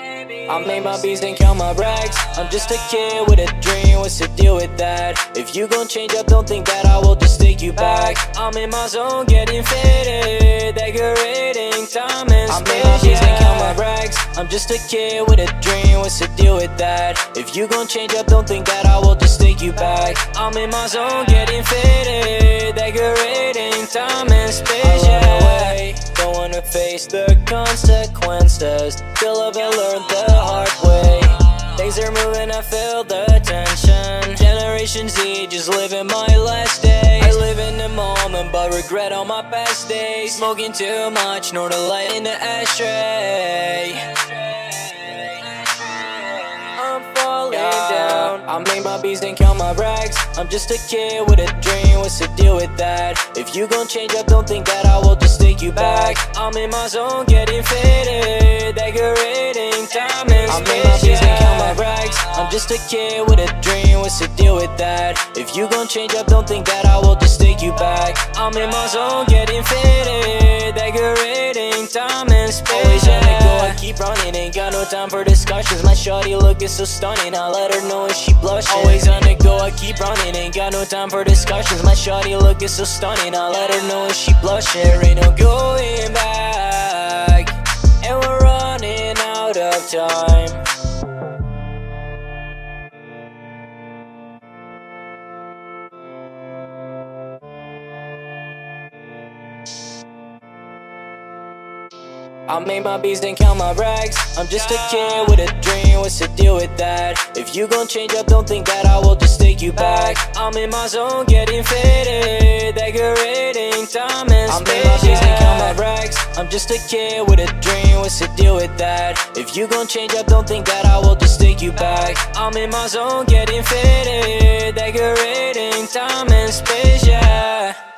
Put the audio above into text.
I made my beats and count my racks. I'm just a kid with a dream, what's the deal with that? If you gon' change up, don't think that I will just take you back. I'm in my zone, getting faded, decorating time and space. I made my beats and count my racks. I'm just a kid with a dream, what's the deal with that? If you gon' change up, don't think that I will just take you back. I'm in my zone, getting faded, decorating time and space. Don't wanna face the consequences till I've learned the hard way. Things are moving, I feel the tension. Generation Z, just living my last days. I live in the moment, but regret all my past days. Smoking too much, nor the light in the ashtray. I'm falling down. I make my beats and count my racks. I'm just a kid with a dream, what's the deal with that? If you gon' change up, don't think that I will just take you back. I'm in my zone, getting faded, decorating time and space. I make my beats and count my racks. I'm just a kid with a dream, what's the deal with that? If you gon' change up, don't think that I will just take you back. I'm in my zone, getting faded, decorating time and space. Always on the go, I keep running, ain't got no time for discussions. My shawty looking so stunning, I let her know if she blushing. Always on the go, I keep running, ain't got no time for discussions. My shawty looking so stunning, I let her know if she blushing. There ain't no going back, and we're running out of time. I made my beats and count my racks. I'm just a kid with a dream, what's the deal with that? If you gon' change up, don't think that I will just take you back. I'm in my zone, getting faded, decorating time and space. I made my beats and count my racks. I'm just a kid with a dream, what's the deal with that? If you gon' change up, don't think that I will just take you back. I'm in my zone, getting faded, decorating time and space, yeah.